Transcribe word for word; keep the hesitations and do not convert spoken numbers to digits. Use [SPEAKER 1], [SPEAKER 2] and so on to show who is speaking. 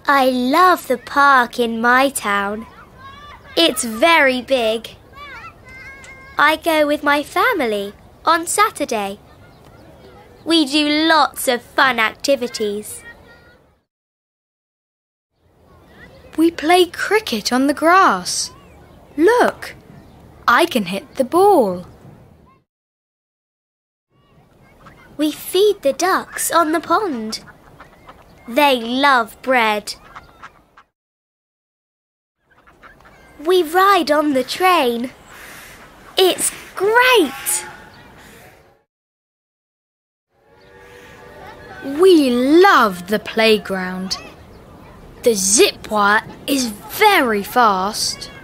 [SPEAKER 1] I love the park in my town. It's very big. I go with my family on Saturday. We do lots of fun activities.
[SPEAKER 2] We play cricket on the grass. Look, I can hit the ball.
[SPEAKER 1] We feed the ducks on the pond. They love bread. We ride on the train. It's great!
[SPEAKER 2] We love the playground. The zip wire is very fast.